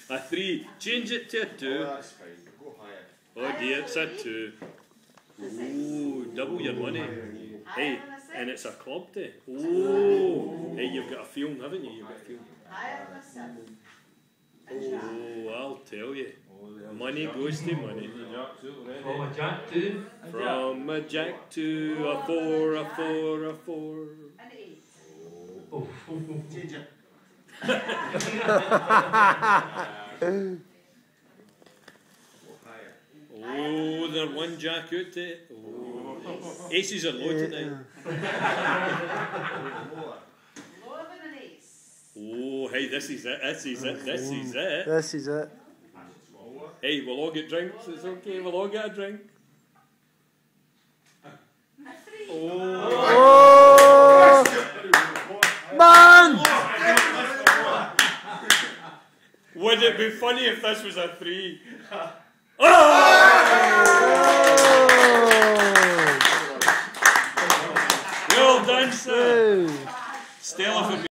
A 3. Change it to a 2. Oh, that's fine. Go higher. Oh dear, it's a 2. Ooh, double your money. Hey, and it's a club day. Oh, hey, you've got a film, haven't you? You've got a film. Oh, I'll tell you. Money goes to money. From a jack to? From a jack to a 4, a 4, a 4. An 8. Oh. Change it. Oh, they're one jack out there. Oh. Aces are low tonight. Lower than an ace. Oh, hey, this is it, this is it, this is it. This is it. Hey, we'll all get drinks, it's okay, we'll all get a drink. A 3. Oh! Man! Would it be funny if this was a 3? Oh! Well done, sir. Stella for